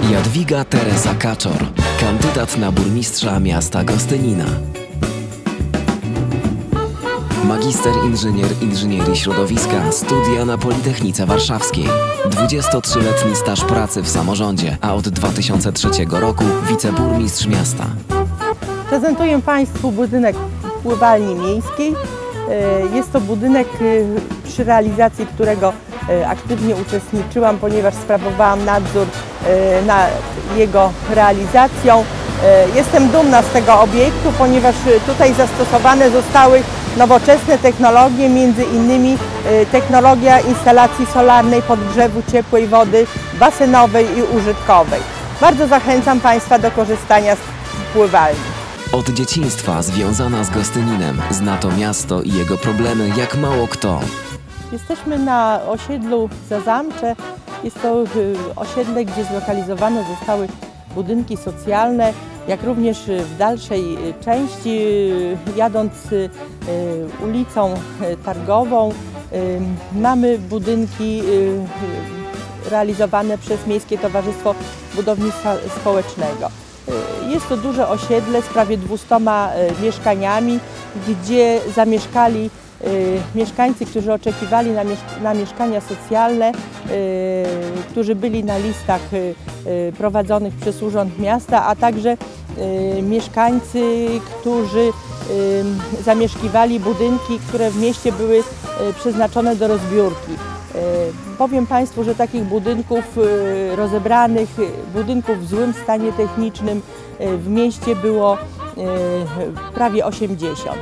Jadwiga Teresa Kaczor, kandydat na burmistrza miasta Gostynina. Magister inżynier inżynierii środowiska, studia na Politechnice Warszawskiej. 23-letni staż pracy w samorządzie, a od 2003 roku wiceburmistrz miasta. Prezentuję Państwu budynek pływalni miejskiej. Jest to budynek, przy realizacji którego aktywnie uczestniczyłam, ponieważ sprawowałam nadzór nad jego realizacją. Jestem dumna z tego obiektu, ponieważ tutaj zastosowane zostały nowoczesne technologie, między innymi technologia instalacji solarnej, podgrzewu ciepłej wody basenowej i użytkowej. Bardzo zachęcam Państwa do korzystania z pływalni. Od dzieciństwa związana z Gostyninem, zna to miasto i jego problemy jak mało kto. Jesteśmy na osiedlu Zazamcze. Jest to osiedle, gdzie zlokalizowane zostały budynki socjalne, jak również w dalszej części, jadąc ulicą Targową, mamy budynki realizowane przez Miejskie Towarzystwo Budownictwa Społecznego. Jest to duże osiedle z prawie 200 mieszkaniami, gdzie zamieszkali mieszkańcy, którzy oczekiwali na mieszkania socjalne, którzy byli na listach prowadzonych przez Urząd Miasta, a także mieszkańcy, którzy zamieszkiwali budynki, które w mieście były przeznaczone do rozbiórki. Powiem Państwu, że takich budynków rozebranych, budynków w złym stanie technicznym w mieście było prawie 80.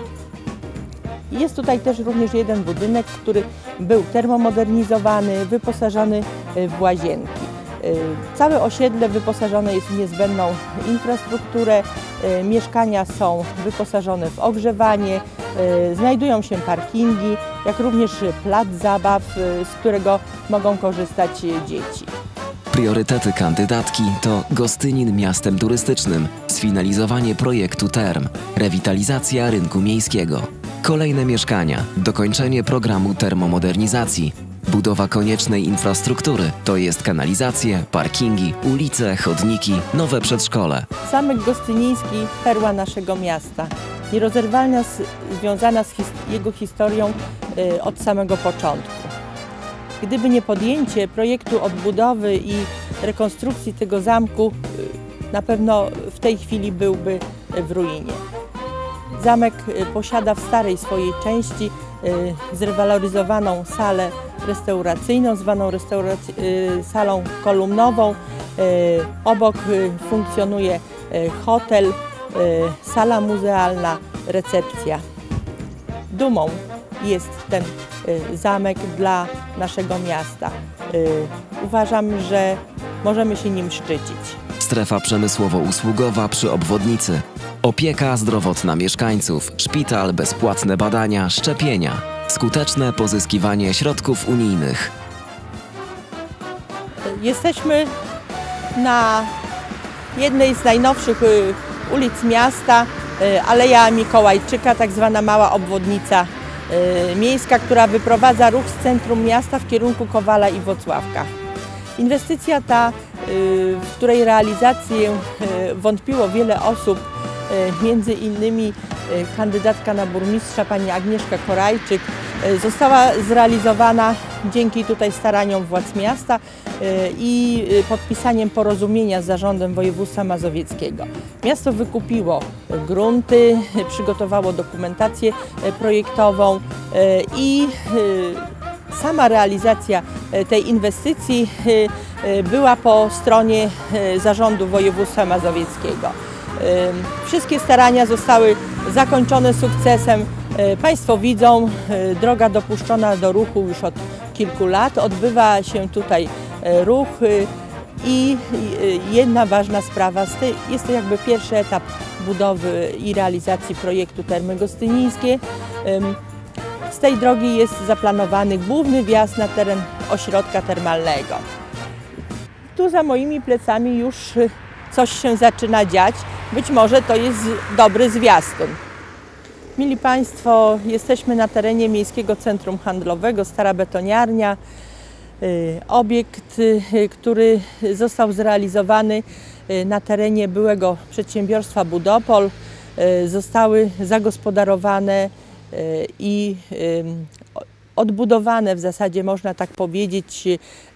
Jest tutaj też również jeden budynek, który był termomodernizowany, wyposażony w łazienki. Całe osiedle wyposażone jest w niezbędną infrastrukturę, mieszkania są wyposażone w ogrzewanie, znajdują się parkingi, jak również plac zabaw, z którego mogą korzystać dzieci. Priorytety kandydatki to Gostynin miastem turystycznym, sfinalizowanie projektu term, rewitalizacja rynku miejskiego, kolejne mieszkania, dokończenie programu termomodernizacji, budowa koniecznej infrastruktury, to jest kanalizacje, parkingi, ulice, chodniki, nowe przedszkole. Zamek Gostyniński, perła naszego miasta, nierozerwalnie związana z jego historią od samego początku. Gdyby nie podjęcie projektu odbudowy i rekonstrukcji tego zamku, na pewno w tej chwili byłby w ruinie. Zamek posiada w starej swojej części zrewaloryzowaną salę restauracyjną, zwaną salą kolumnową. Obok funkcjonuje hotel, sala muzealna, recepcja. Dumą jest ten zamek dla naszego miasta. Uważam, że możemy się nim szczycić. Strefa przemysłowo-usługowa przy obwodnicy. Opieka zdrowotna mieszkańców, szpital, bezpłatne badania, szczepienia. Skuteczne pozyskiwanie środków unijnych. Jesteśmy na jednej z najnowszych ulic miasta, Aleja Mikołajczyka, tak zwana mała obwodnica miejska, która wyprowadza ruch z centrum miasta w kierunku Kowala i Włocławka. Inwestycja ta, w której realizację wątpiło wiele osób, między innymi kandydatka na burmistrza pani Agnieszka Korajczyk, została zrealizowana dzięki tutaj staraniom władz miasta i podpisaniem porozumienia z Zarządem Województwa Mazowieckiego. Miasto wykupiło grunty, przygotowało dokumentację projektową i sama realizacja tej inwestycji była po stronie Zarządu Województwa Mazowieckiego. Wszystkie starania zostały zakończone sukcesem. Państwo widzą, droga dopuszczona do ruchu już od kilku lat. Odbywa się tutaj ruch i jedna ważna sprawa, jest to jakby pierwszy etap budowy i realizacji projektu Termy Gostynińskie. Z tej drogi jest zaplanowany główny wjazd na teren ośrodka termalnego. Tu za moimi plecami już coś się zaczyna dziać. Być może to jest dobry zwiastun. Mili Państwo, jesteśmy na terenie Miejskiego Centrum Handlowego, stara betoniarnia. Obiekt, który został zrealizowany na terenie byłego przedsiębiorstwa Budopol, zostały zagospodarowane i odbudowane, w zasadzie można tak powiedzieć,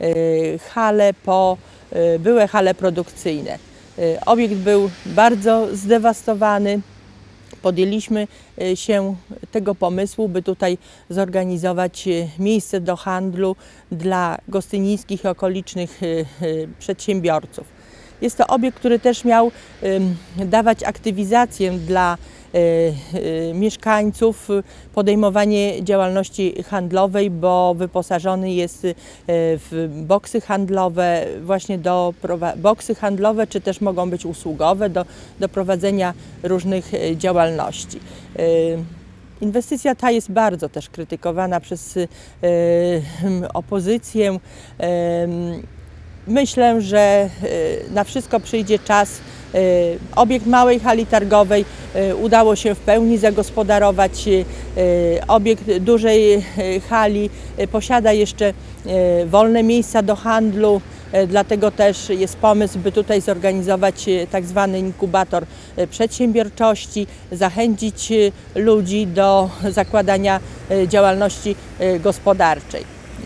były hale produkcyjne. Obiekt był bardzo zdewastowany. Podjęliśmy się tego pomysłu, by tutaj zorganizować miejsce do handlu dla gostynińskich i okolicznych przedsiębiorców. Jest to obiekt, który też miał dawać aktywizację dla mieszkańców, podejmowanie działalności handlowej, bo wyposażony jest w boksy handlowe, boksy handlowe, czy też mogą być usługowe do prowadzenia różnych działalności. Inwestycja ta jest bardzo też krytykowana przez opozycję. Myślę, że na wszystko przyjdzie czas. Obiekt małej hali targowej udało się w pełni zagospodarować. Obiekt dużej hali posiada jeszcze wolne miejsca do handlu, dlatego też jest pomysł, by tutaj zorganizować tak zwany inkubator przedsiębiorczości, zachęcić ludzi do zakładania działalności gospodarczej.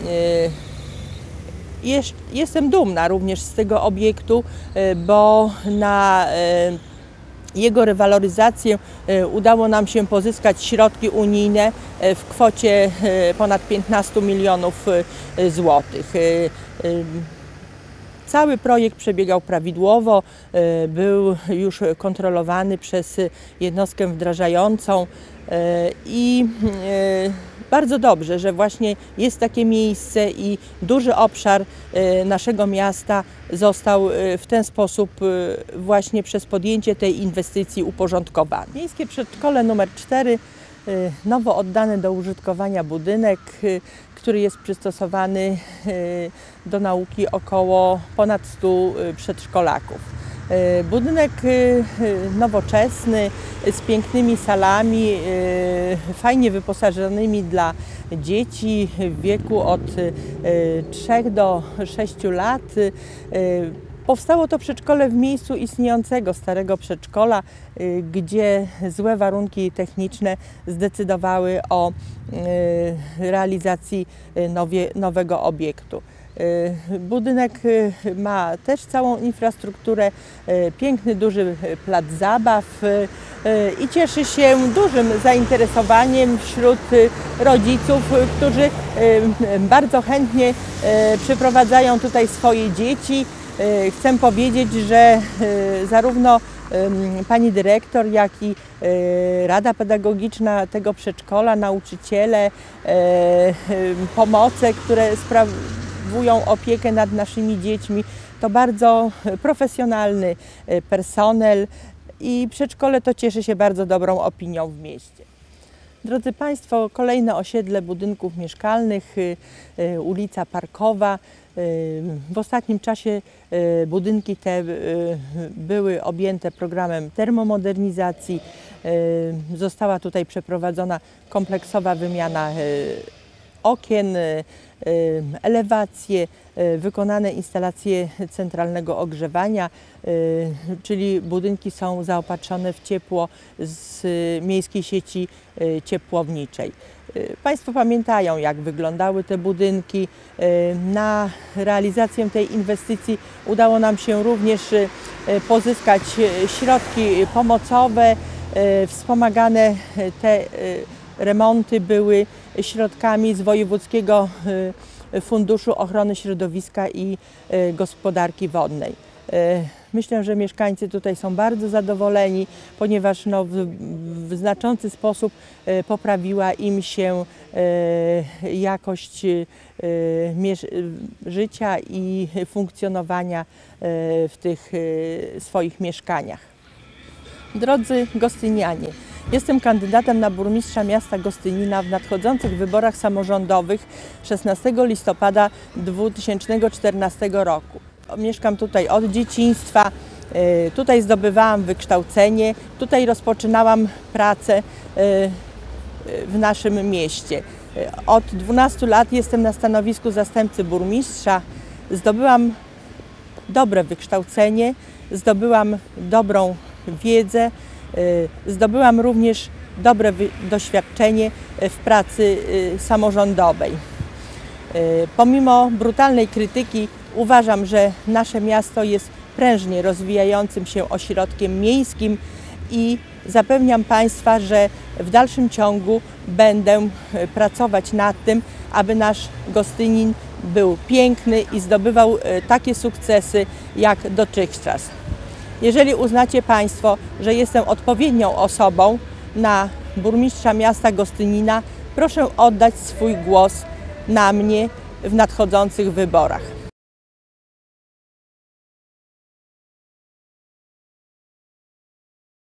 Jestem dumna również z tego obiektu, bo na jego rewaloryzację udało nam się pozyskać środki unijne w kwocie ponad 15 milionów złotych. Cały projekt przebiegał prawidłowo, był już kontrolowany przez jednostkę wdrażającą i bardzo dobrze, że właśnie jest takie miejsce i duży obszar naszego miasta został w ten sposób właśnie przez podjęcie tej inwestycji uporządkowany. Miejskie przedszkole nr 4, nowo oddany do użytkowania budynek, który jest przystosowany do nauki ponad 100 przedszkolaków. Budynek nowoczesny, z pięknymi salami, fajnie wyposażonymi dla dzieci w wieku od 3 do 6 lat. Powstało to przedszkole w miejscu istniejącego starego przedszkola, gdzie złe warunki techniczne zdecydowały o realizacji nowego obiektu. Budynek ma też całą infrastrukturę, piękny, duży plac zabaw i cieszy się dużym zainteresowaniem wśród rodziców, którzy bardzo chętnie przyprowadzają tutaj swoje dzieci. Chcę powiedzieć, że zarówno pani dyrektor, jak i Rada Pedagogiczna tego przedszkola, nauczyciele, pomoce, które sprawują opiekę nad naszymi dziećmi, to bardzo profesjonalny personel i przedszkole to cieszy się bardzo dobrą opinią w mieście. Drodzy Państwo, kolejne osiedle budynków mieszkalnych, ulica Parkowa. W ostatnim czasie budynki te były objęte programem termomodernizacji. Została tutaj przeprowadzona kompleksowa wymiana okien, elewacje, wykonane instalacje centralnego ogrzewania, czyli budynki są zaopatrzone w ciepło z miejskiej sieci ciepłowniczej. Państwo pamiętają, jak wyglądały te budynki. Na realizację tej inwestycji udało nam się również pozyskać środki pomocowe. Wspomagane te remonty były środkami z Wojewódzkiego Funduszu Ochrony Środowiska i Gospodarki Wodnej. Myślę, że mieszkańcy tutaj są bardzo zadowoleni, ponieważ w znaczący sposób poprawiła im się jakość życia i funkcjonowania w tych swoich mieszkaniach. Drodzy gostynianie, jestem kandydatem na burmistrza miasta Gostynina w nadchodzących wyborach samorządowych 16 listopada 2014 roku. Mieszkam tutaj od dzieciństwa, tutaj zdobywałam wykształcenie, tutaj rozpoczynałam pracę w naszym mieście. Od 12 lat jestem na stanowisku zastępcy burmistrza. Zdobyłam dobre wykształcenie, zdobyłam dobrą wiedzę, zdobyłam również dobre doświadczenie w pracy samorządowej. Pomimo brutalnej krytyki uważam, że nasze miasto jest prężnie rozwijającym się ośrodkiem miejskim i zapewniam Państwa, że w dalszym ciągu będę pracować nad tym, aby nasz Gostynin był piękny i zdobywał takie sukcesy jak dotychczas. Jeżeli uznacie Państwo, że jestem odpowiednią osobą na burmistrza miasta Gostynina, proszę oddać swój głos na mnie w nadchodzących wyborach.